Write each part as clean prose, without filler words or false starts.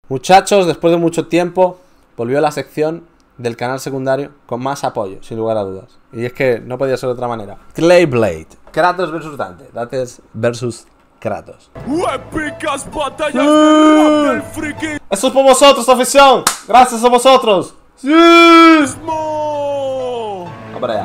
Muchachos, después de mucho tiempo, volvió la sección del canal secundario con más apoyo, sin lugar a dudas. Y es que no podía ser de otra manera. Clayblade. Kratos versus Dante. Dante versus Kratos. ¡Épicas batallas de rap del friki! ¡Eso es por vosotros, afición! ¡Gracias a vosotros! ¡Sí! Va para allá.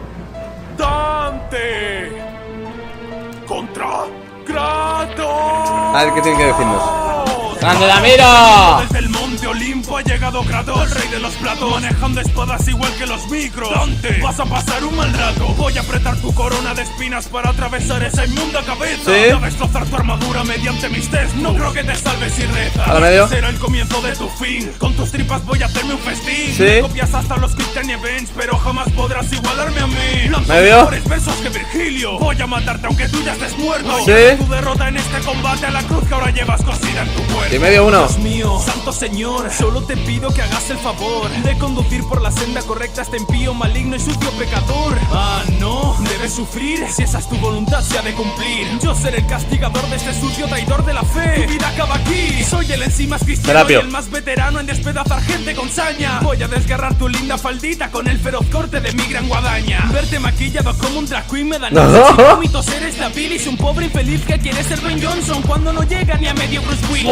¡Dante! ¡Contra Kratos! A ver qué tiene que decirnos. ¡Grande Damiro! Desde el monte Olimpo ha llegado Kratos, el rey de los platos, manejando espadas igual que los micros. Dante, vas a pasar un mal rato. Voy a apretar tu corona de espinas para atravesar esa inmunda cabeza. ¿Sí? Voy a destrozar tu armadura mediante mis testos. No creo que te salves si rezas. ¿A la medio? Será el comienzo de tu fin. Con tus tripas voy a hacerme un festín. ¿Sí? Me copias hasta los Quick Time Events, pero jamás podrás igualarme a mí. Lanzo ¿Medio? mejores versos que Virgilio. Voy a matarte aunque tú ya estés muerto. ¿Sí? Tu derrota en este combate a la cruz que ahora llevas cosida en tu cuerpo. Y medio uno. Dios mío, santo señor, solo te pido que hagas el favor de conducir por la senda correcta a este impío, maligno y sucio pecador. Ah, no, debes sufrir, si esa es tu voluntad se ha de cumplir. Yo seré el castigador de este sucio traidor de la fe. Tu vida acaba aquí, soy el encimas cristiano Terapio. y el más veterano en despedazar gente con saña. Voy a desgarrar tu linda faldita con el feroz corte de mi gran guadaña. Verte maquillado como un drag queen me da náuseas y vómitos, eres la bilis, un pobre infeliz que quiere ser Dwayne Johnson cuando no llega ni a medio Bruce Willis.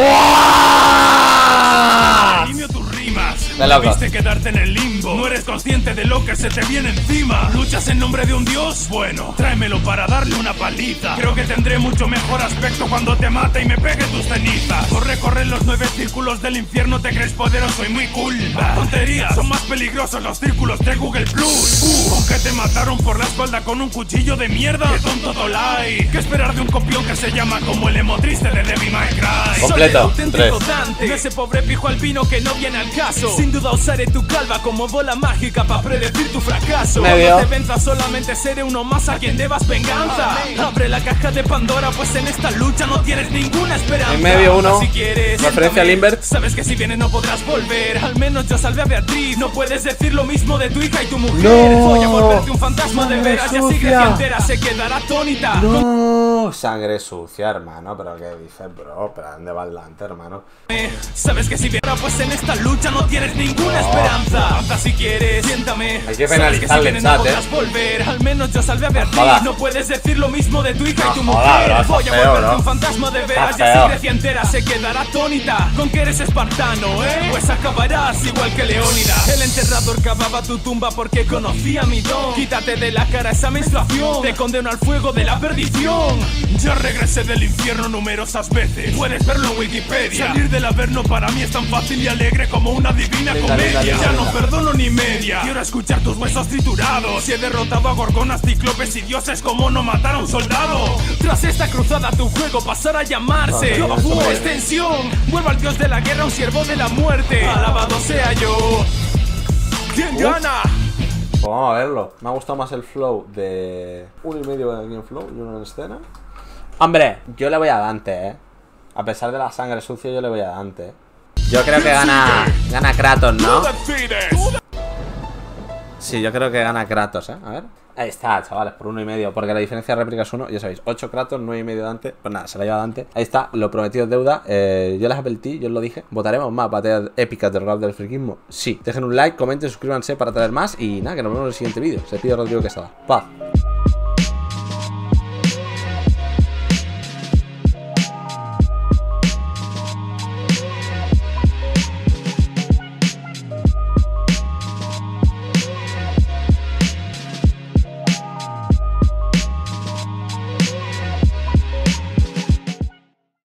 Alineo tus rimas. De locos. Debiste quedarte en el limbo. No eres consciente de lo que se te viene encima. ¿Luchas en nombre de un dios? Bueno, tráemelo para darle una paliza. Creo que tendré mucho mejor aspecto cuando te mate y me pegue tus cenizas. Corre los 9 círculos del infierno. Te crees poderoso y muy cool. Tonterías, son más peligrosos los círculos de Google Plus. Aunque te mataron por la espalda con un cuchillo de mierda. Qué tonto Dolai. ¿Qué esperar de un copión que se llama como el emo triste de Devil May Cry? Completo. Soy el auténtico 3. Dante, ese pobre pijo albino que no viene al caso. Sin duda usaré tu calva como bola mágica para predecir tu fracaso. Medio. Cuando te venza solamente seré uno más a quien debas venganza. Abre la caja de Pandora, pues en esta lucha no tienes ninguna esperanza. En medio uno. Si quieres, Referencia al Invert. sabes que si vienes no podrás volver. Al menos yo salvé a Beatriz. No puedes decir lo mismo de tu hija y tu mujer. No. Voy a volverte un fantasma de Sangre veras y así sucia. Grecia entera se quedará atónita. No, sangre sucia, hermano. Pero qué dices, bro. Pero ¿dónde va el Dante, hermano? Sabes que si vienes pues en esta lucha no tienes ninguna esperanza. Hasta si quieres, siéntame. Hay que Sabes que si penalizarle, vienes no chat, podrás volver. Al menos yo salvé a Beatriz. Joda. No puedes decir lo mismo de tu hija y tu joda, mujer. bro, está Voy a feo, volverte bro. un fantasma de veras y Está así feo. Grecia entera se quedará atónita. Con que eres espartano, pues acabarás igual que Leónidas. El enterrador cavaba tu tumba porque conocía mi don. Quítate de la cara esa menstruación. Te condeno al fuego de la perdición. Ya regresé del infierno numerosas veces. Puedes verlo en Wikipedia. Salir del averno para mí es tan fácil y alegre como una divina Linda, comedia. linda, Ya linda. no perdono ni media. Quiero escuchar tus huesos triturados. Y he derrotado a gorgonas, cíclopes y dioses como no matar a un soldado. Tras esta cruzada tu juego pasará a llamarse Ok, Extensión. Vuelvo al dios de la guerra, un siervo de la muerte. Alabado sea yo. ¿Quién gana? Pues vamos a verlo. Me ha gustado más el flow de 1,5 aquí en flow y 1 en escena. Hombre, yo le voy a Dante, A pesar de la sangre sucia, yo le voy a Dante. Yo creo que gana Kratos, ¿no? Sí, yo creo que gana Kratos, A ver. Ahí está, chavales, por 1,5. Porque la diferencia de réplica es 1. Ya sabéis, 8 Kratos, 9,5 Dante. Pues nada, se la lleva Dante. Ahí está, lo prometido es deuda. Yo les advertí, yo os lo dije. ¿Votaremos más batallas épicas del rap del friquismo? Sí. Dejen un like, comenten, suscríbanse para traer más. Y nada, que nos vemos en el siguiente vídeo. Se pide Rodrigo Quesada. Paz.